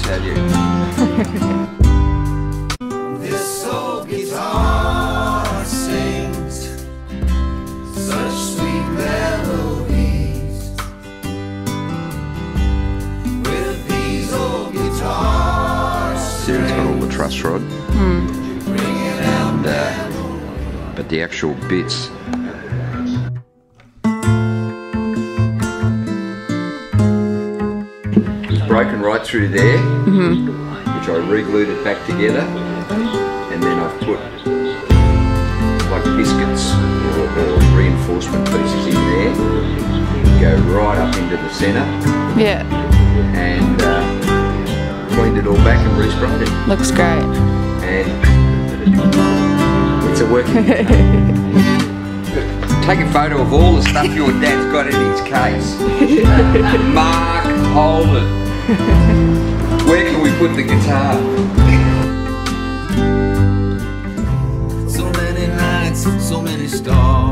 tell you. This old guitar sings such sweet melodies. With these old guitars, See, it's got all the truss rod. And, but the actual bits. It's broken right through there, which I re-glued it back together, and then I've put like biscuits or reinforcement pieces in there, go right up into the centre. Yeah. And cleaned it all back and resprayed it. Looks great. And it's a working. Take a photo of all the stuff your dad's got in his case. Mark, Holden. Where can we put the guitar? so many nights, so many stars.